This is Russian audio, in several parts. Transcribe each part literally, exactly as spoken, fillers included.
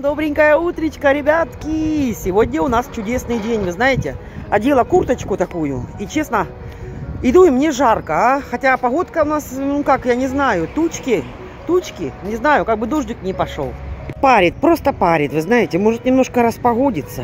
Добренькое утречко, ребятки! Сегодня у нас чудесный день, вы знаете. Одела курточку такую, и честно, иду, и мне жарко, а? Хотя погодка у нас, ну как, я не знаю, тучки, тучки, не знаю, как бы дождик не пошел. Парит, просто парит, вы знаете, может немножко распогодиться.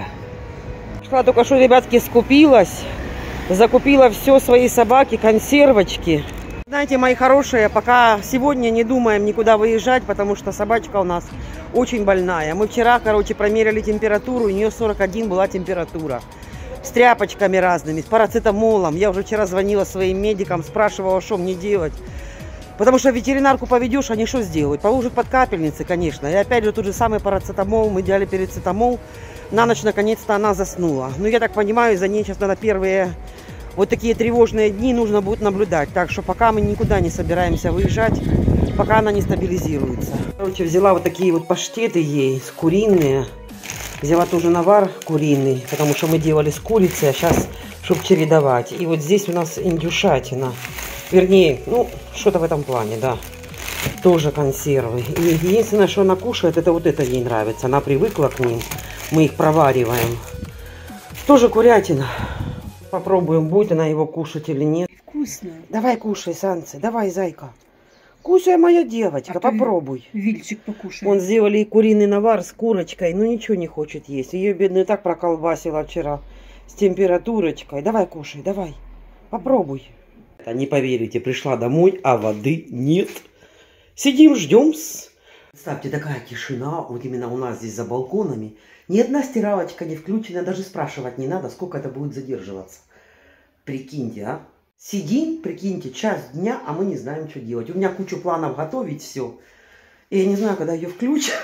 Шла только что, ребятки, скупилась, закупила все своей собаке, консервочки. Знаете, мои хорошие, пока сегодня не думаем никуда выезжать, потому что собачка у нас очень больная. Мы вчера, короче, промерили температуру, у нее сорок один была температура. С тряпочками разными, с парацетамолом. Я уже вчера звонила своим медикам, спрашивала, что мне делать. Потому что ветеринарку поведешь, они что сделают? Положат под капельницы, конечно. И опять же тот же самый парацетамол, мы делали перицетамол. На ночь, наконец-то, она заснула. Ну, я так понимаю, за ней сейчас надо первые... Вот такие тревожные дни нужно будет наблюдать. Так что пока мы никуда не собираемся выезжать, пока она не стабилизируется. Короче, взяла вот такие вот паштеты ей, с куриные. Взяла тоже навар куриный, потому что мы делали с курицей, а сейчас, чтобы чередовать. И вот здесь у нас индюшатина. Вернее, ну, что-то в этом плане, да. Тоже консервы. И единственное, что она кушает, это вот это ей нравится. Она привыкла к ним. Мы их провариваем. Тоже курятина. Попробуем, будет она его кушать или нет. Вкусно. Давай кушай, Санце, давай, зайка. Кушай, моя девочка, а попробуй. Вильчик покушай. Вон сделали и куриный навар с курочкой, но ничего не хочет есть. Ее, бедную, так проколбасила вчера с температурочкой. Давай, кушай, давай, попробуй. Не поверите, пришла домой, а воды нет. Сидим, ждем. Представьте, такая тишина, вот именно у нас здесь за балконами. Ни одна стиралочка не включена, даже спрашивать не надо, сколько это будет задерживаться. Прикиньте, а? Сидим, прикиньте, час дня, а мы не знаем, что делать. У меня кучу планов готовить все. И я не знаю, когда ее включат.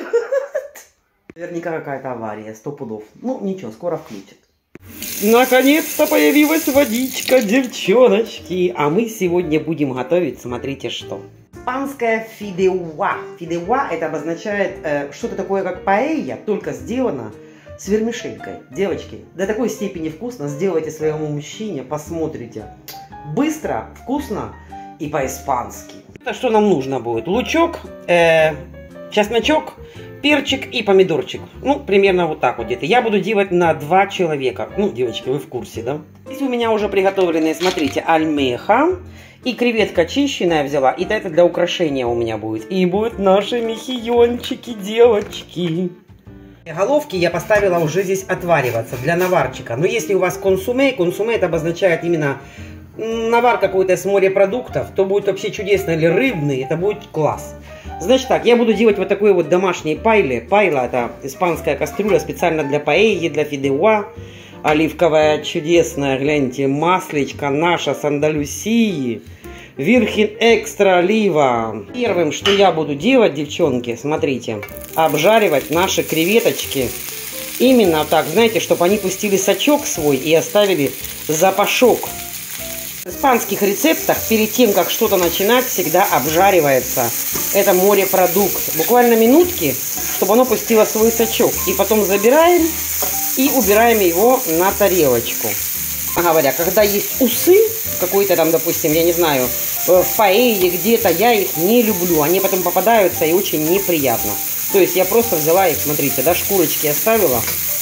Наверняка какая-то авария, сто пудов. Ну, ничего, скоро включат. Наконец-то появилась водичка, девчоночки. А мы сегодня будем готовить, смотрите что. Испанская фидеуа. Фидеуа это обозначает э, что-то такое, как паэлья, только сделано с вермишелькой. Девочки, до такой степени вкусно. Сделайте своему мужчине, посмотрите. Быстро, вкусно и по-испански. Это что нам нужно будет? Лучок, э, чесночок, перчик и помидорчик. Ну, примерно вот так вот где-то. Я буду делать на два человека. Ну, девочки, вы в курсе, да? Здесь у меня уже приготовленные, смотрите, альмеха. И креветка чищенная взяла. И это для украшения у меня будет. И будут наши мехиончики, девочки. Головки я поставила уже здесь отвариваться для наварчика. Но если у вас консуме, консуме это обозначает именно навар какой-то с морепродуктов, то будет вообще чудесно. Или рыбный, это будет класс. Значит так, я буду делать вот такой вот домашний пайле. Пайла это испанская кастрюля специально для паэльи, для фидеуа. Оливковая чудесная, гляньте, маслечко наша с Андалусии. Вирхин экстра олива. Первым, что я буду делать, девчонки, смотрите, обжаривать наши креветочки. Именно так, знаете, чтобы они пустили сочок свой и оставили запашок. В испанских рецептах перед тем, как что-то начинать, всегда обжаривается. Это морепродукт. Буквально минутки, чтобы оно пустило свой сочок. И потом забираем и убираем его на тарелочку. Говоря, когда есть усы, какой-то там, допустим, я не знаю, в паэлье где-то, я их не люблю. Они потом попадаются и очень неприятно. То есть я просто взяла их, смотрите, да, шкурочки оставила.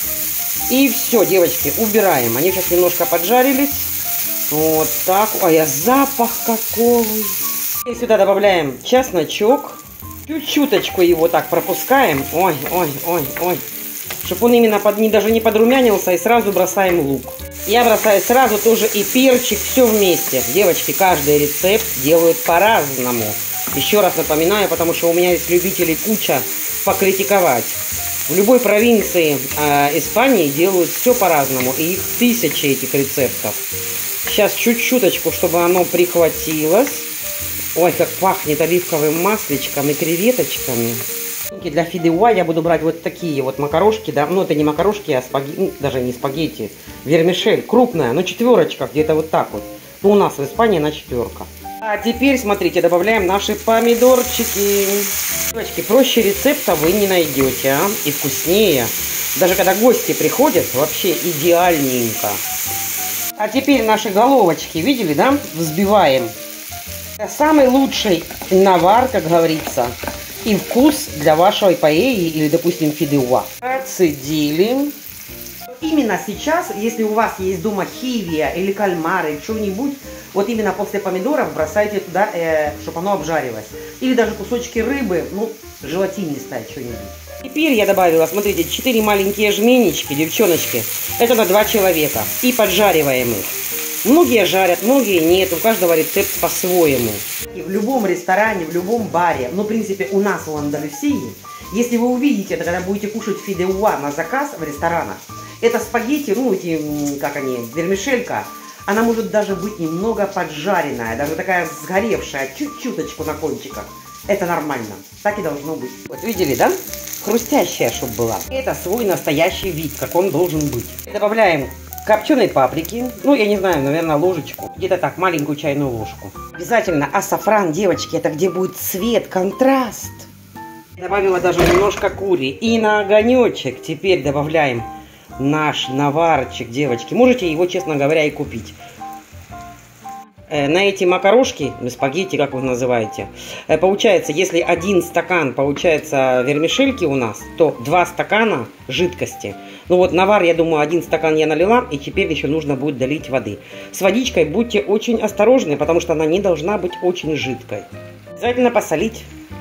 И все, девочки, убираем. Они сейчас немножко поджарились. Вот так. Ой, а запах какой. И сюда добавляем чесночок. Чуть-чуточку его так пропускаем. Ой, ой, ой, ой. Чтобы он именно под, не, даже не подрумянился, и сразу бросаем лук. Я бросаю сразу тоже и перчик, все вместе. Девочки, каждый рецепт делают по-разному. Еще раз напоминаю, потому что у меня есть любители куча покритиковать. В любой провинции э, Испании делают все по-разному. И их тысячи этих рецептов. Сейчас чуть-чуточку, чтобы оно прихватилось. Ой, как пахнет оливковым маслечком и креветочками. Для фидеуа я буду брать вот такие вот макарошки, да, ну это не макарошки, а спагетти, ну, даже не спагетти, вермишель, крупная, но четверочка, где-то вот так вот. Ну, у нас в Испании она четверка. А теперь, смотрите, добавляем наши помидорчики. Девочки, проще рецепта вы не найдете, а, и вкуснее. Даже когда гости приходят, вообще идеальненько. А теперь наши головочки, видели, да, взбиваем. Самый лучший навар, как говорится, и вкус для вашей паэльи или, допустим, фидеуа. Отцедили. Именно сейчас, если у вас есть дома хивия или кальмары, что-нибудь, вот именно после помидоров бросайте туда, э, чтобы оно обжарилось. Или даже кусочки рыбы, ну, желатинистое что-нибудь. Теперь я добавила, смотрите, четыре маленькие жменечки, девчоночки. Это на два человека. И поджариваем их. Многие жарят, многие нет. У каждого рецепт по-своему. И в любом ресторане, в любом баре, ну, в принципе, у нас в Андалусии, если вы увидите, это когда будете кушать фидеуа на заказ в ресторанах, это спагетти, ну, эти, как они, вермишелька, она может даже быть немного поджаренная, даже такая сгоревшая, чуть-чуточку на кончиках. Это нормально, так и должно быть. Вот видели, да? Хрустящая, чтобы была. Это свой настоящий вид, как он должен быть. Добавляем копченой паприки, ну, я не знаю, наверное, ложечку, где-то так, маленькую чайную ложку. Обязательно асафран, девочки, это где будет цвет, контраст. Добавила даже немножко кури. И на огонечек теперь добавляем наш наварчик, девочки. Можете его, честно говоря, и купить. Э, на эти макарошки, спагетти, как вы называете, э, получается, если один стакан, получается, вермишельки у нас, то два стакана жидкости. Ну вот навар, я думаю, один стакан я налила, и теперь еще нужно будет долить воды. С водичкой будьте очень осторожны, потому что она не должна быть очень жидкой. Обязательно посолить.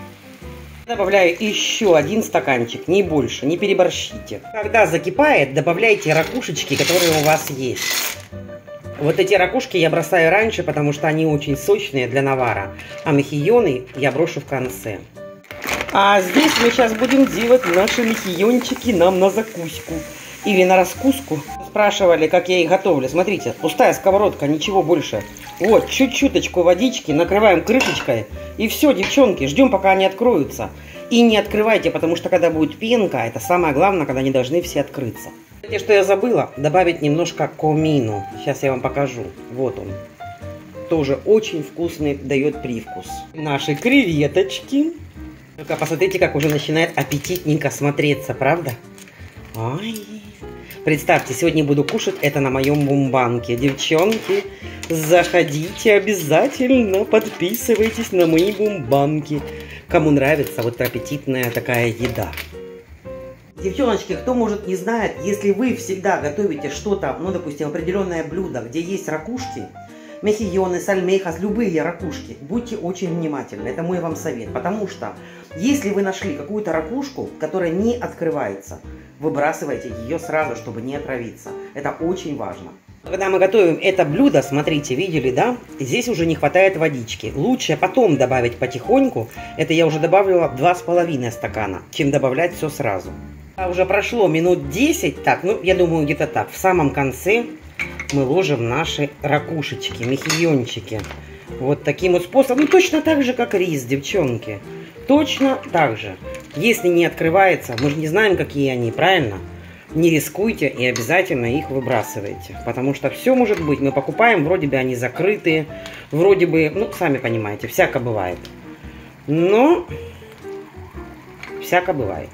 Добавляю еще один стаканчик, не больше, не переборщите. Когда закипает, добавляйте ракушечки, которые у вас есть. Вот эти ракушки я бросаю раньше, потому что они очень сочные для навара. А мехильоны я брошу в конце. А здесь мы сейчас будем делать наши мехильончики нам на закуску. Или на раскуску. Спрашивали, как я их готовлю. Смотрите, пустая сковородка, ничего больше. Вот, чуть-чуточку водички, накрываем крышечкой. И все, девчонки, ждем, пока они откроются. И не открывайте, потому что когда будет пенка, это самое главное, когда они должны все открыться. Кстати, что я забыла, добавить немножко комину. Сейчас я вам покажу. Вот он. Тоже очень вкусный, дает привкус. Наши креветочки. Только посмотрите, как уже начинает аппетитненько смотреться, правда? Ой. Представьте, сегодня буду кушать это на моем бумбанке. Девчонки, заходите обязательно, подписывайтесь на мои бумбанки. Кому нравится вот аппетитная такая еда. Девчоночки, кто может не знает, если вы всегда готовите что-то, ну, допустим, определенное блюдо, где есть ракушки, мехильоны, сальмехас, любые ракушки, будьте очень внимательны. Это мой вам совет. Потому что, если вы нашли какую-то ракушку, которая не открывается, выбрасывайте ее сразу, чтобы не отравиться. Это очень важно. Когда мы готовим это блюдо, смотрите, видели, да? Здесь уже не хватает водички. Лучше потом добавить потихоньку. Это я уже добавила два с половиной стакана, чем добавлять все сразу. А уже прошло минут десять, так, ну, я думаю, где-то так. В самом конце мы ложим наши ракушечки, мехильончики. Вот таким вот способом. Ну, точно так же, как рис, девчонки. Точно так же. Если не открывается, мы же не знаем, какие они, правильно? Не рискуйте и обязательно их выбрасывайте. Потому что все может быть. Мы покупаем, вроде бы они закрытые. Вроде бы, ну, сами понимаете, всяко бывает. Но всяко бывает.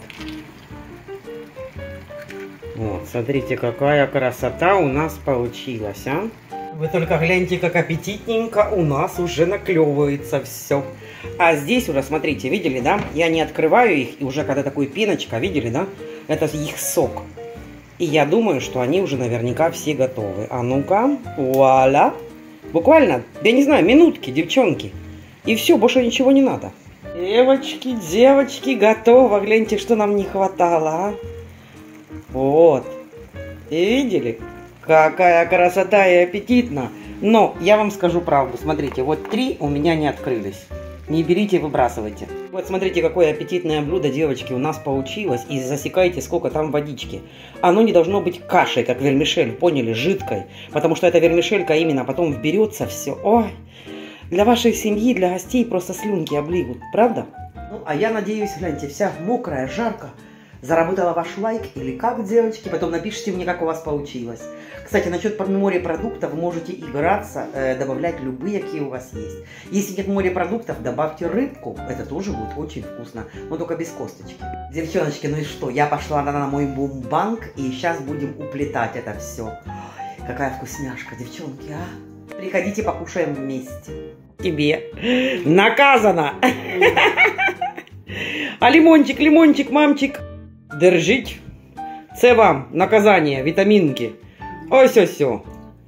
Вот, смотрите, какая красота у нас получилась, а? Вы только гляньте, как аппетитненько у нас уже наклевывается все. А здесь уже, смотрите, видели, да? Я не открываю их, и уже когда такой пеночка, видели, да? Это их сок. И я думаю, что они уже наверняка все готовы. А ну-ка, вуаля. Буквально, я не знаю, минутки, девчонки. И все, больше ничего не надо. Девочки, девочки, готово. Гляньте, что нам не хватало, а? Вот. И видели? Какая красота и аппетитно. Но я вам скажу правду. Смотрите, вот три у меня не открылись. Не берите, выбрасывайте. Вот смотрите, какое аппетитное блюдо, девочки, у нас получилось. И засекайте, сколько там водички. Оно не должно быть кашей, как вермишель, поняли, жидкой. Потому что эта вермишелька именно потом вберется все. Ой, для вашей семьи, для гостей просто слюнки облигут, правда? Ну, а я надеюсь, гляньте, вся мокрая, жарко. Заработала ваш лайк или как, девочки? Потом напишите мне, как у вас получилось. Кстати, насчет морепродуктов вы можете играться, э, добавлять любые, какие у вас есть. Если нет морепродуктов, добавьте рыбку. Это тоже будет очень вкусно, но только без косточки. Девчоночки, ну и что? Я пошла на, на мой бумбанк, и сейчас будем уплетать это все. Ой, какая вкусняшка, девчонки, а? Приходите, покушаем вместе. Тебе наказано! А лимончик, лимончик, мамчик, держіть. Це вам наказание, витаминки. Ось-ось-ось.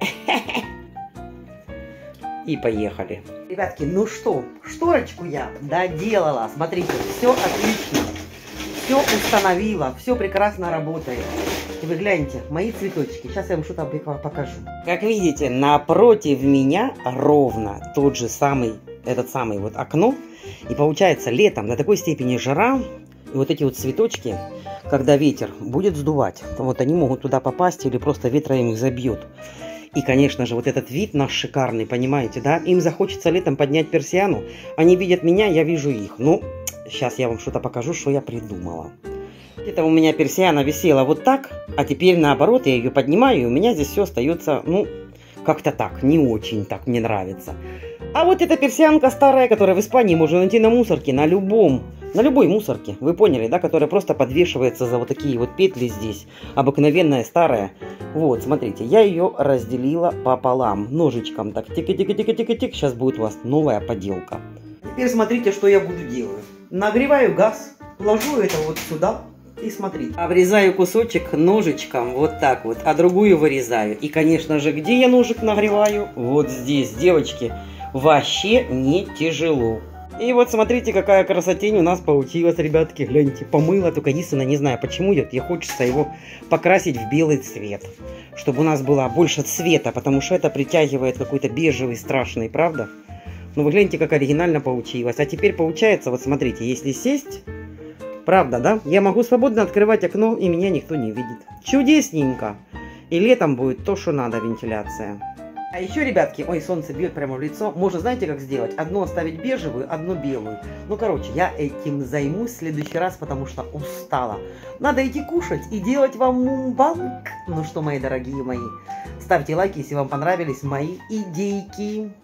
И поехали. Ребятки, ну что, шторочку я доделала. Смотрите, все отлично. Все установила, все прекрасно работает. И вы гляньте, мои цветочки. Сейчас я вам что-то покажу. Как видите, напротив меня ровно тот же самый, этот самый вот окно. И получается, летом до такой степени жара, и вот эти вот цветочки, когда ветер будет сдувать, вот они могут туда попасть или просто ветром их забьет. И, конечно же, вот этот вид наш шикарный, понимаете, да? Им захочется летом поднять персиану. Они видят меня, я вижу их. Ну, сейчас я вам что-то покажу, что я придумала. Это у меня персиана висела вот так, а теперь наоборот я ее поднимаю, и у меня здесь все остается, ну, как-то так, не очень так мне нравится. А вот эта персианка старая, которая в Испании можно найти на мусорке, на любом, на любой мусорке, вы поняли, да, которая просто подвешивается за вот такие вот петли здесь, обыкновенная старая. Вот, смотрите, я ее разделила пополам, ножичком так, тик-тик-тик-тик-тик, сейчас будет у вас новая поделка. Теперь смотрите, что я буду делать. Нагреваю газ, ложу это вот сюда. И смотрите, обрезаю кусочек ножичком, вот так вот, а другую вырезаю. И, конечно же, где я ножик нагреваю? Вот здесь, девочки, вообще не тяжело. И вот смотрите, какая красотень у нас получилась, ребятки. Гляньте, помыла, только единственное, не знаю, почему идет. Мне хочется его покрасить в белый цвет, чтобы у нас было больше цвета, потому что это притягивает какой-то бежевый, страшный, правда? Ну, вы гляньте, как оригинально получилось. А теперь получается, вот смотрите, если сесть... Правда, да? Я могу свободно открывать окно, и меня никто не видит. Чудесненько. И летом будет то, что надо, вентиляция. А еще, ребятки, ой, солнце бьет прямо в лицо. Можно, знаете, как сделать? Одну оставить бежевую, одну белую. Ну, короче, я этим займусь в следующий раз, потому что устала. Надо идти кушать и делать вам мумбанг. Ну что, мои дорогие мои, ставьте лайки, если вам понравились мои идейки.